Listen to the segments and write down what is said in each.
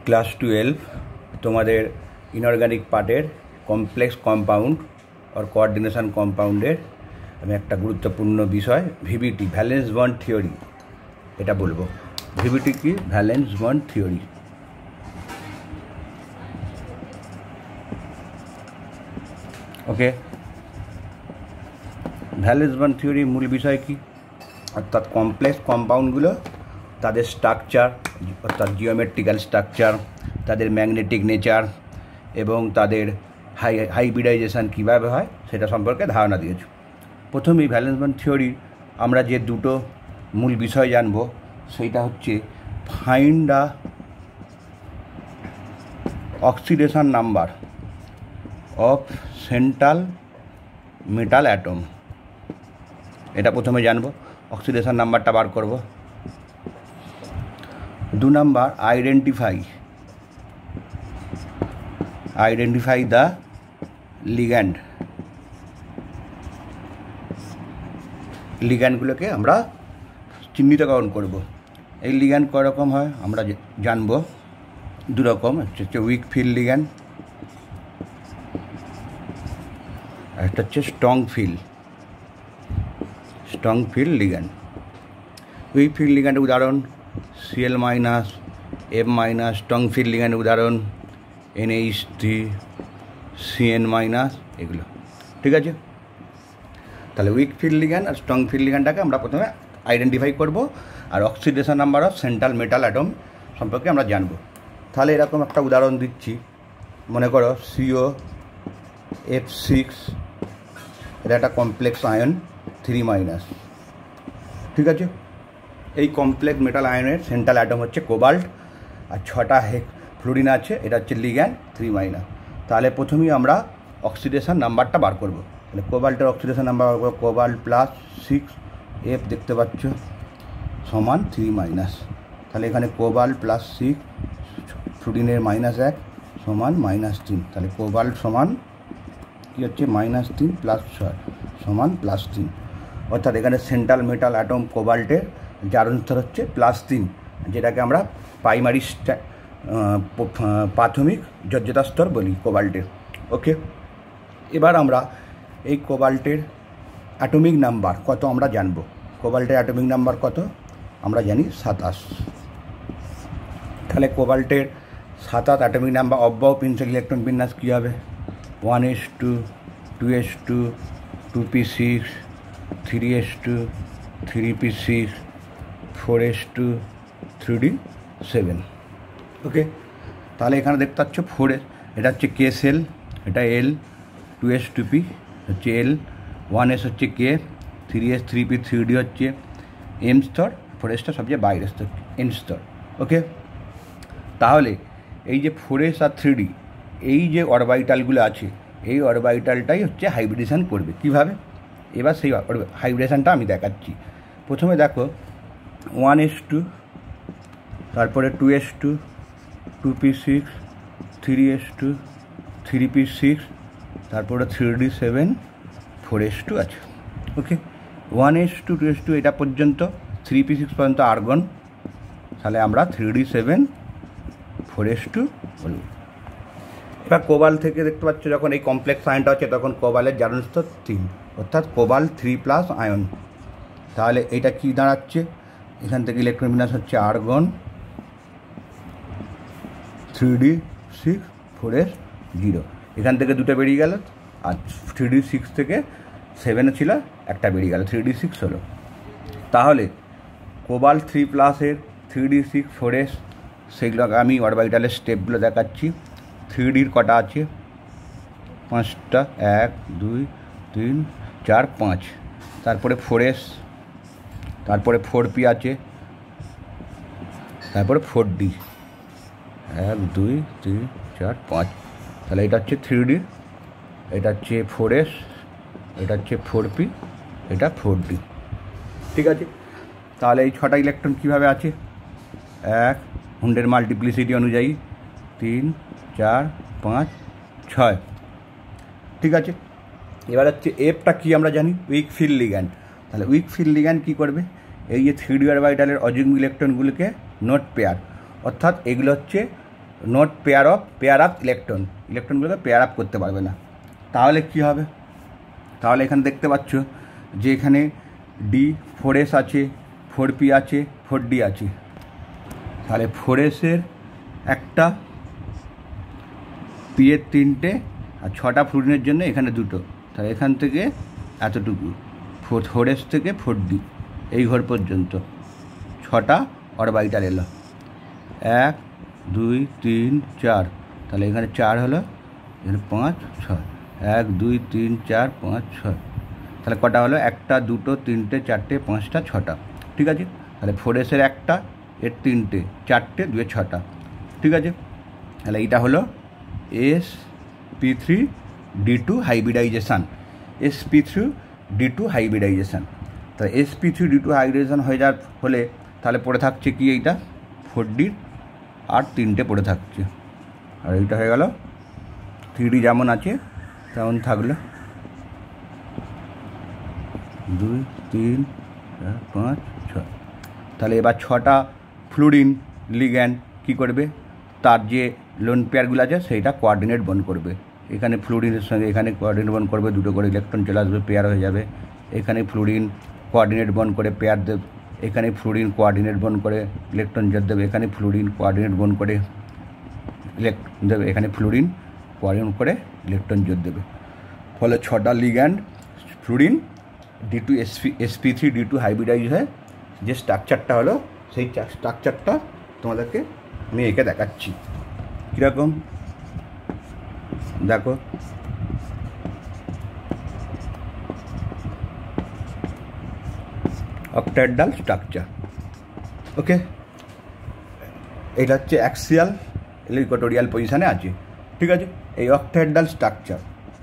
Class 12 তোমাদের inorganic পার্টের complex compound আর কোঅর্ডিনেশন কম্পাউন্ডের আমি একটা গুরুত্বপূর্ণ বিষয় ভিবিটি ভ্যালেন্স বন্ড থিওরি এটা বলবো। ভিবিটি কি? Valence bond theory. Okay, valence bond থিওরির মূল বিষয় কি? অর্থাৎ কমপ্লেক্স কম্পাউন্ডগুলো তাদের স্ট্রাকচার অর্থাৎ জিওমেট্রিক্যাল স্ট্রাকচার, তাদের ম্যাগনেটিক নেচার এবং তাদের হাইব্রিডাইজেশন কীভাবে হয় সেটা সম্পর্কে ধারণা দিয়েছে। প্রথমেই ভ্যালেন্স বন্ড থিওরি আমরা যে দুটো মূল বিষয় জানব সেইটা হচ্ছে find the oxidation number of central metal atom. এটা প্রথমে জানবো, অক্সিডেশন নাম্বারটা বার করব। 2 নাম্বার আইডেন্টিফাই দ্য লিগ্যান্ড। লিগ্যান্ডগুলোকে আমরা চিহ্নিতকরণ করব। এই লিগ্যান্ড কয় রকম হয় আমরা জানব, 2 রকম। হচ্ছে উইক ফিল্ড লিগ্যান্ড, আর একটা হচ্ছে strong field ligand. Weak field লিগ্যান্ডের উদাহরণ Cl-, F-, স্ট্রং ফিল্ড লিগ্যান্ডের উদাহরণ NH3, Cn-, এগুলো। ঠিক আছে, তাহলে উইক ফিল্ড লিগ্যান্ড আর স্ট্রং ফিল্ড লিগ্যান্ডটাকে আমরা প্রথমে আইডেন্টিফাই করব, আর oxidation number of central metal atom সম্পর্কে আমরা জানব। তাহলে এরকম একটা উদাহরণ দিচ্ছি, মনে করো COF6, এটা একটা কমপ্লেক্স আয়ন 3-। ঠিক আছে, এই কমপ্লেক্স মেটাল আয়নের সেন্ট্রাল অ্যাটম হচ্ছে কোবাল্ট, আর 6টা ফ্লোরিন আছে, এটা হচ্ছে লিগ্যান্ড 3-। তাহলে প্রথমেই আমরা অক্সিডেশন নাম্বারটা বার করব। তাহলে কোবাল্টের অক্সিডেশন নাম্বার বার করব, কোবাল্ট +6 F দেখতে পাচ্ছ সমান 3-। তাহলে এখানে কোবাল্ট +6 ফ্লোরিনের -1 সমান -3। তাহলে কোবাল্ট সমান কী হচ্ছে -3 + 6 সমান +3। অর্থাৎ এখানে সেন্ট্রাল মেটাল অ্যাটম কোবাল্টের জারণ স্তর হচ্ছে +3, যেটাকে আমরা প্রাথমিক যোজ্যতা স্তর বলি কোবাল্টের। ওকে, এবার আমরা এই কোবাল্টের অ্যাটমিক নাম্বার কত আমরা জানব। কোবাল্টের অ্যাটমিক নাম্বার কত আমরা জানি 27। তাহলে কোবাল্টের 27 অ্যাটমিক নাম্বার অব্যয় পেন্সিল ইলেকট্রন বিন্যাস কী হবে? 1s2, 2s2, 2p6, 3s2, 3p6, 4s2, 3d7। ওকে, তাহলে এখানে দেখতে পাচ্ছ 4s, এটা হচ্ছে K সেল, এটা L, 2s 2p হচ্ছে L, 1s হচ্ছে K, 3s 3p 3d হচ্ছে M স্তর, 4sটা সবচেয়ে বাইরের স্তর N স্তর। ওকে, তাহলে এই যে 4s আর 3d এই যে অরবাইটালগুলো আছে, এই অরবাইটালটাই হচ্ছে হাইব্রিডেশন করবে। কিভাবে? এবার সেই হাইব্রিডেশনটা আমি দেখাচ্ছি। প্রথমে দেখো 1s2, তারপরে 2s2, 2p6, 3s2, 3p6, তারপরে 3d7, 4s2 আছে। ওকে, 1s2, 2s2 এটা পর্যন্ত, 3p6 পর্যন্ত আর্গন, তাহলে আমরা 3d7, 4s2 বলব। এবার কোবাল থেকে দেখতে পাচ্ছ যখন এই কমপ্লেক্স আয়নটা হচ্ছে তখন কোবালের জারণ স্তর 3, অর্থাৎ কোবাল 3+ আয়ন। তাহলে এটা কি দাঁড়াচ্ছে? এখান থেকে ইলেকট্রন বিন্যাস হচ্ছে আর্গন 3d6, 4s0। এখান থেকে 2টা বেরিয়ে গেল, আর 3d6 থেকে 7 ছিল, একটা বেরিয়ে গেল, 3d6 হলো। তাহলে কোবাল 3+এর 3d6, 4s সেইগুলোকে আমি অরবাইটালের স্টেপগুলো দেখাচ্ছি। 3dর কটা আছে? 5টা, 1 2 3 4 5। তারপরে 4s, তারপরে 4p আছে, তারপরে 4d, 1 2 3 4 5। তাহলে এটা হচ্ছে 3d, এটা হচ্ছে 4s, এটা হচ্ছে 4p, এটা 4d। ঠিক আছে, তাহলে এই 6টা ইলেকট্রন কীভাবে আছে? 1 100 মাল্টিপ্লিসিটি অনুযায়ী 3 4 5 6। ঠিক আছে, এবার হচ্ছে এফটা কি আমরা জানি, উইক ফিল্ড লিগ্যান্ড। তাহলে উইক ফিল্ড লিগ্যান্ড কী করবে? এই যে 3d অরবাইটালের অযুগ্ম ইলেকট্রনগুলোকে নোট পেয়ার, অর্থাৎ এগুলো হচ্ছে নট পেয়ার আপ ইলেকট্রনগুলোকে পেয়ার আপ করতে পারবে না। তাহলে কি হবে? তাহলে এখানে দেখতে পাচ্ছ যে এখানে D4s আছে, 4p আছে, 4d আছে। তাহলে 4s-এর একটা, p এর 3টে, আর 6টা ফ্লুরিনের জন্য এখানে 2টো। তাহলে এখান থেকে এতটুকু 4s থেকে 4d এই ঘর পর্যন্ত 6টা অরবিটাল এলো। 1 2 3 4, তাহলে এখানে 4 হলো, এখানে 5 6, 1 2 3 4 5 6, তাহলে কটা হলো? 1টা 2টো 3টে 4টে 5টা 6টা। ঠিক আছে, তাহলে 4s-এর একটা, এর 3টে, 4টে 2 6টা। ঠিক আছে, তাহলে এইটা হলো sp3d2 হাইব্রিডাইজেশান। sp3d2 হাইব্রিডাইজেশান। তাহলে sp3d2 হাইব্রিডাইজেশান হয়ে যাওয়ার হলে তাহলে পড়ে থাকছে কি? এইটা 4d আর 3টে পড়ে থাকছে, আর এইটা হয়ে গেল 3d যেমন আছে তেমন থাকলো। 2 3 4 5 6। তাহলে এবার 6টা ফ্লুরিন লিগ্যান্ড কী করবে? তার যে লোন পেয়ারগুলো আছে সেইটা কোঅর্ডিনেট বন্ড করবে। এখানে ফ্লুরিনের সঙ্গে এখানে কোঅর্ডিনেট বন্ড করবে, 2টো করে ইলেকট্রন চলে আসবে, পেয়ার হয়ে যাবে। এখানে ফ্লুরিন কোঅর্ডিনেট বন্ড করে পেয়ার দেবে, এখানে ফ্লুরিন কোঅর্ডিনেট বন্ড করে ইলেকট্রন জোড় দেবে, এখানে ফ্লুরিন কোঅর্ডিনেট বন্ড করে দেবে, এখানে ফ্লুরিন কোঅর্ডিনেট করে ইলেকট্রন জোড় দেবে। ফলে 6টা ligand fluorine D2 sp3d2 hybridise হয়ে যে স্ট্রাকচারটা হলো সেই স্ট্রাকচারটা তোমাদেরকে আমি এঁকে দেখাচ্ছি। কীরকম দেখো, অক্টাহেড্রাল স্ট্রাকচার। ওকে, এটা হচ্ছে অ্যাক্সিয়াল ইকুয়েটোরিয়াল পজিশানে আছে। ঠিক আছে, এই অক্টাহেড্রাল স্ট্রাকচার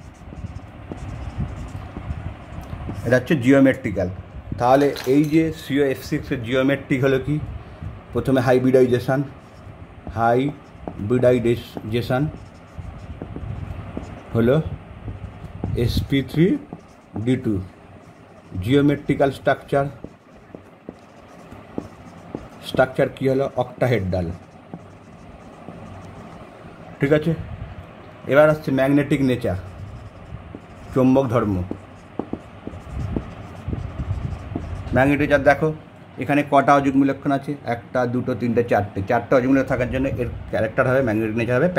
এটা হচ্ছে জিওমেট্রিক্যাল। তাহলে এই যে COF6-এর জিওমেট্রিক হলো কি? প্রথমে হাইব্রিডাইজেশান হলো sp3d2 জিওমেট্রিক্যাল স্ট্রাকচার কি হলো? অক্টাহেড্রাল। ঠিক আছে, এবার আসছে ম্যাগনেটিক নেচার, চৌম্বক ধর্ম। ম্যাগনেটিক নেচার দেখো এখানে কটা অযুগ্ম ইলেকট্রন আছে? 1টা 2টো 3টে 4টে। 4টে অযুগ্ম ইলেকট্রন থাকার জন্য এর ক্যারেক্টার হবে, ম্যাগনেটিক নেচার হবে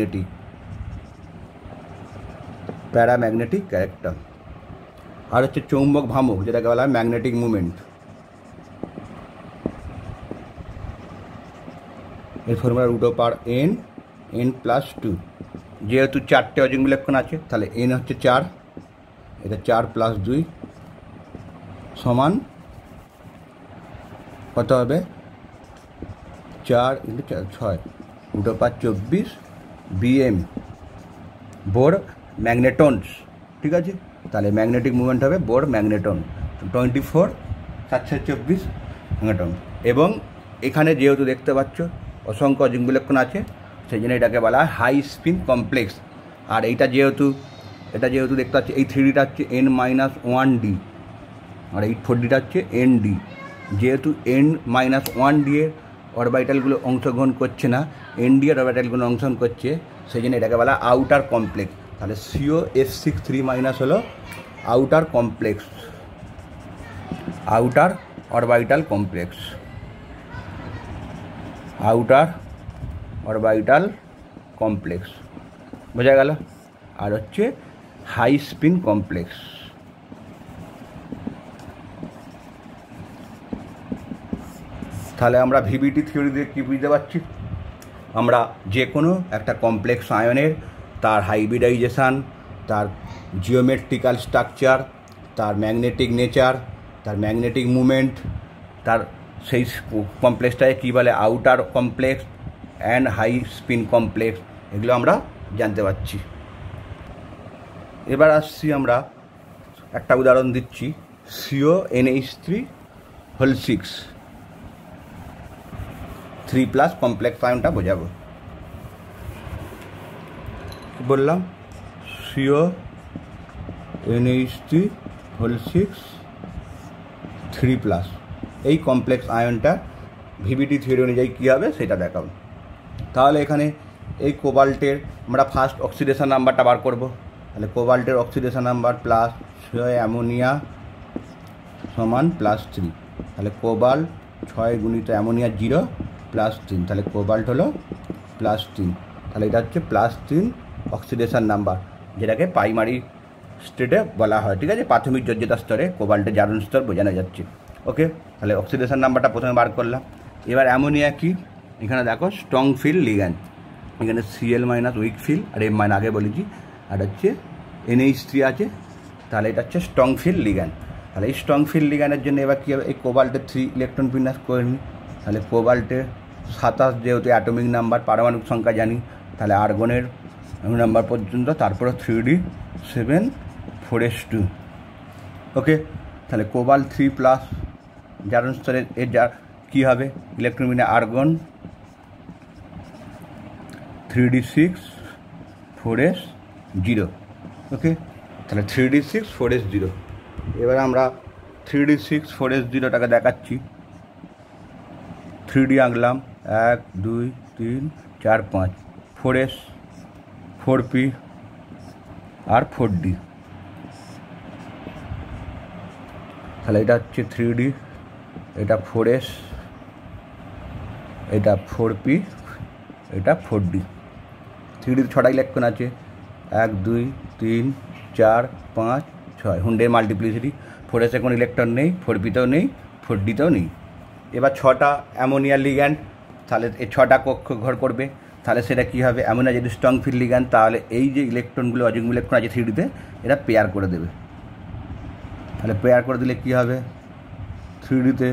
প্যারাম্যাগনেটিক ক্যারেক্টার। আর হচ্ছে চৌম্বক ভ্রামক, যেটাকে বলা হয় ম্যাগনেটিক মুভমেন্ট। এর ফর্মুলা √n+2। যেহেতু 4টে অযুগ্ম ইলেকট্রন আছে তাহলে n হচ্ছে 4, এটা 4 + 2 সমান কত হবে? 4 × 4 6, 2 24 bm বোর ম্যাগনেটনস। ঠিক আছে, তাহলে ম্যাগনেটিক মুভমেন্ট হবে বোর ম্যাগনেটন 24 724 ম্যাগনেটন। এবং এখানে যেহেতু দেখতে পাচ্ছ অসংখ্য অযুগ্ম ইলেকট্রন আছে সেই জন্য এটাকে বলা হয় হাই স্পিন কমপ্লেক্স। আর এটা যেহেতু দেখতে পাচ্ছি এই 3Dটা হচ্ছে n-1d, আর এই 4Dটা হচ্ছে nd। যেহেতু n-1d এর অরবিটালগুলো অংশগ্রহণ করছে না, nd এর অরবিটালগুলো অংশগ্রহণ করছে, সেই জন্য এটাকে বলা আউটার কমপ্লেক্স। তাহলে COF6 3- হলো outer complex, outer orbital complex, outer orbital complex. বোঝা গেল? আর হচ্ছে হাই স্পিন কমপ্লেক্স। তাহলে আমরা ভিবিটি থিওরি দিয়ে কী বুঝতে পারছি? আমরা যে কোনো একটা কমপ্লেক্স আয়নের তার হাইব্রিডাইজেশান, তার জিওমেট্রিক্যাল স্ট্রাকচার, তার ম্যাগনেটিক নেচার, তার ম্যাগনেটিক মুভমেন্ট, তার সেই কমপ্লেক্সটাকে কী বলে? Outer complex and high spin complex, এগুলো আমরা জানতে পারছি। এবার আসছি আমরা একটা উদাহরণ দিচ্ছি, CONH3 3+ কমপ্লেক্স আয়নটা বোঝাবো। বললাম CONH3 3+, এই কমপ্লেক্স আয়নটা ভিবিটি থিওরি অনুযায়ী কী হবে সেটা দেখাবো। তাহলে এখানে এই কোবাল্টের আমরা ফার্স্ট অক্সিডেশন নাম্বারটা বার করব। তাহলে কোবাল্টের অক্সিডেশন নাম্বার প্লাস 6 অ্যামোনিয়া সমান +3। তাহলে কোবাল্ট 6 গুণিত অ্যামোনিয়া 0 +3, তাহলে কোবাল্ট হলো +3। তাহলে এটা হচ্ছে +3 অক্সিডেশন নাম্বার, যেটাকে প্রাইমারি স্টেটে বলা হয়। ঠিক আছে, প্রাথমিক যোজ্যতা স্তরে কোবাল্টের জারণ স্তর বোঝানো যাচ্ছে। ওকে, তাহলে অক্সিডেশন নাম্বারটা প্রথমে বার করলাম। এবার অ্যামোনিয়া কি, এখানে দেখো স্ট্রং ফিল লিগ্যান্ড, এখানে Cl- উইক ফিল আর M- আগে বলেছি, আর হচ্ছে NH3 আছে, তাহলে এটা হচ্ছে স্ট্রং ফিল লিগ্যান্ড। তাহলে এই স্ট্রং ফিল লিগ্যান্ডের জন্য এবার কী হবে, এই কোবাল্টের 3 ইলেকট্রন বিন্যাস করে নিই। তাহলে কোবাল্টের 27 যেহেতু অ্যাটমিক নাম্বার, পারমাণবিক সংখ্যা জানি, তাহলে আর্গনের নাম্বার পর্যন্ত, তারপরে 3d7 4s2। ওকে, তাহলে কোবাল্ট 3+ জারণ স্তরের এর যা কী হবে, ইলেকট্রন বিন্যাস আর্গন 3d6 4s0। ওকে, তাহলে 3d6 4s0। এবার আমরা 3d6 4s0টাকে দেখাচ্ছি। 3d আঁকলাম, 1 2 3 4 5, 4s 4p আর 4d। তাহলে এটা হচ্ছে 3d, এটা 4s, এটা 4p, এটা 4d। 3d 6টা ইলেকট্রন আছে, 1 2 3 4 5 6, হুন্ডের মাল্টিপ্লিসিটি। 4s কোনো ইলেকট্রন নেই, 4pতেও নেই, 4dতেও নেই। এবার 6টা অ্যামোনিয়া লিগ্যান্ড, তাহলে এই 6টা কক্ষ ঘর করবে। তাহলে সেটা কী হবে, অ্যামোনিয়া যদি স্ট্রং ফিল লিগ্যান্ড, তাহলে এই যে ইলেকট্রনগুলো অযুগ্ম ইলেকট্রন আছে 3dতে, এরা পেয়ার করে দেবে। তাহলে পেয়ার করে দিলে কী হবে, 3dতে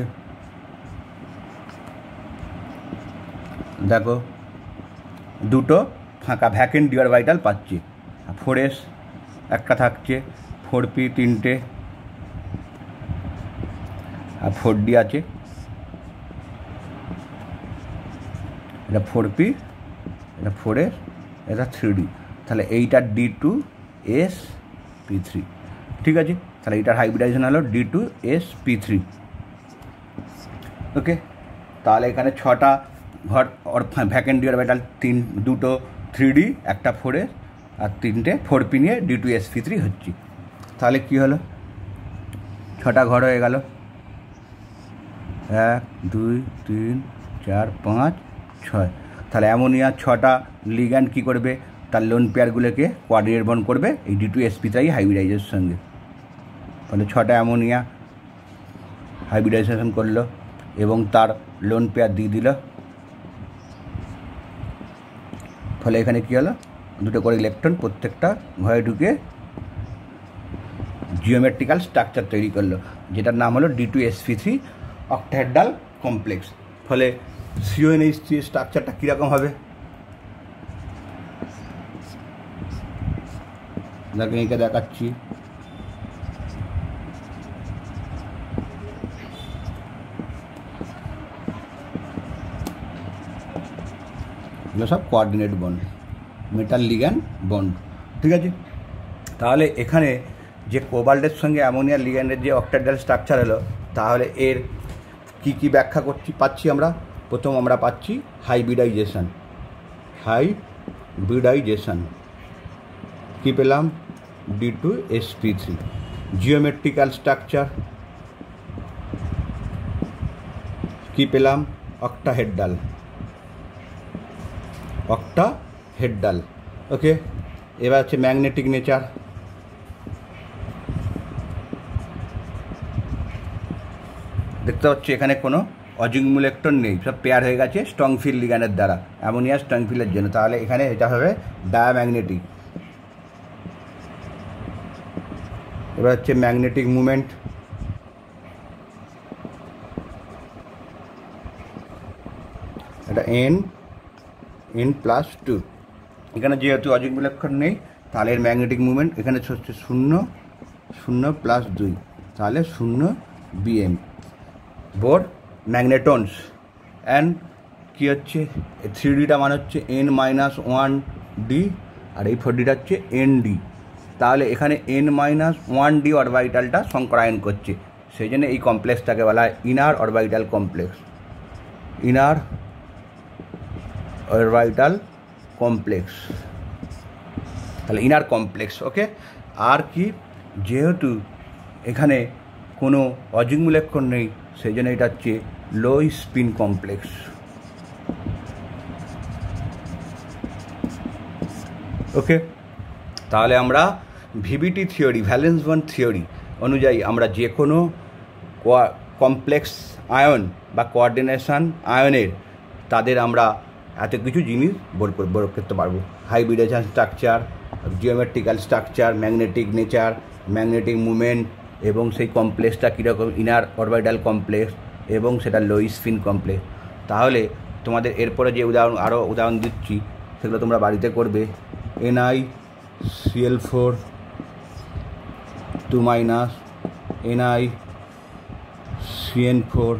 দেখো দুটো ফাঁকা ভ্যাকেন্ট ডি অরবিটাল পাচ্ছি। 4s একটা থাকছে, 4p 3টে, আর 4d আছে, এটা 4p, এটা 4s, এটা 3d। তাহলে এইটা D2sp3। ঠিক আছে, তাহলে এইটার হাইব্রিডাইজেশন হলো D2sp3। ওকে, তাহলে এখানে 6টা ঘর ভ্যাকেন্ট ডি অরবিটাল, দুটো 3d, একটা 4s আর 3টে 4p নিয়ে D2sp3 হচ্ছে। তাহলে কি হলো, 6টা ঘর হয়ে গেল, 1 2 3 4 5 6। তাহলে অ্যামোনিয়া 6টা লিগ্যান্ড কী করবে, তার লোন পেয়ারগুলোকে কোঅর্ডিনেট বন্ড করবে এই D2sp3 হাইব্রিডাইজের সঙ্গে। তাহলে 6টা অ্যামোনিয়া হাইব্রিডাইজেশন করলো এবং তার লোন পেয়ার দিয়ে দিল। ফলে এখানে কী হলো, দুটো করে ইলেকট্রন প্রত্যেকটা ঘরে ঢুকে জিওমেট্রিক্যাল স্ট্রাকচার তৈরি করলো, যেটার নাম হলো D2sp3 অক্টাহেড্রাল কমপ্লেক্স। ফলে CONH3 স্ট্রাকচারটা কীরকম হবে, এঁকে দেখাচ্ছি। এগুলো সব coordinate bond, metal ligand bond. ঠিক আছে, তাহলে এখানে যে কোবাল্টের সঙ্গে অ্যামোনিয়া লিগ্যান্ডের যে অক্টাহেড্রাল স্ট্রাকচার হলো, তাহলে এর কি কি ব্যাখ্যা পাচ্ছি আমরা। প্রথম আমরা পাচ্ছি হাইব্রিডাইজেশন। কী পেলাম, D2sp3। জিওমেট্রিক্যাল স্ট্রাকচার কী পেলাম, অক্টাহেড্রাল। ওকে, এবার হচ্ছে ম্যাগনেটিক নেচার। দেখতে পাচ্ছি এখানে কোনো অযুগ্ম ইলেকট্রন নেই, সব পেয়ার হয়ে গেছে স্ট্রং ফিল লিগ্যান্ডের দ্বারা, অ্যামোনিয়া স্ট্রং ফিলের জন্য। তাহলে এখানে এটা হবে ডায়াম্যাগনেটিক। এবার হচ্ছে ম্যাগনেটিক মুভমেন্ট। এটা n+2। এখানে যেহেতু অযুগ্ম ইলেকট্রন নেই, তাহলে এর ম্যাগনেটিক মুভমেন্ট এখানে হচ্ছে 0 0 + 2, তাহলে 0 bm। বোর ম্যাগনেটনস অ্যান্ড কী হচ্ছে, 3dটা মানে হচ্ছে n-1d, আর এই 4dটা হচ্ছে nd। তাহলে এখানে n-1d অরবিটালটা সংকরায়ন করছে, সেই জন্য এই কমপ্লেক্সটাকে বলা হয় ইনার অরবিটাল কমপ্লেক্স, তাহলে ইনার কমপ্লেক্স। ওকে, আর কি, যেহেতু এখানে কোনো অযুগ্ম ইলেকট্রন নেই সেই জন্য এটা হচ্ছে লো স্পিন কমপ্লেক্স। ওকে, তাহলে আমরা VBT theory, valence bond theory অনুযায়ী আমরা যে কোনো কমপ্লেক্স আয়ন বা কোঅর্ডিনেশন আয়নের তাদের আমরা এত কিছু জিনিস বের করতে পারবো। Hybridization structure, geometrical structure, magnetic nature, magnetic movement, এবং সেই কমপ্লেক্সটা কীরকম, ইনার অরবিটাল কমপ্লেক্স এবং সেটা লো স্পিন কমপ্লেক্স। তাহলে তোমাদের এরপরে যে আরও উদাহরণ দিচ্ছি সেগুলো তোমরা বাড়িতে করবে। NiCl4 2 NiCN4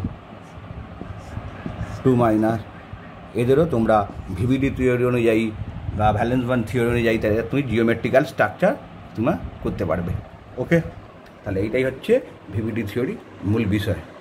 2 এদেরও তোমরা ভিভিডি থিওরি অনুযায়ী বা ভ্যালেন্স বন্ড থিওরি অনুযায়ী তাদের তুমি জিওমেট্রিক্যাল স্ট্রাকচার তোমরা করতে পারবে। ওকে, তাহলে এইটাই হচ্ছে ভিভিডি থিওরি মূল বিষয়।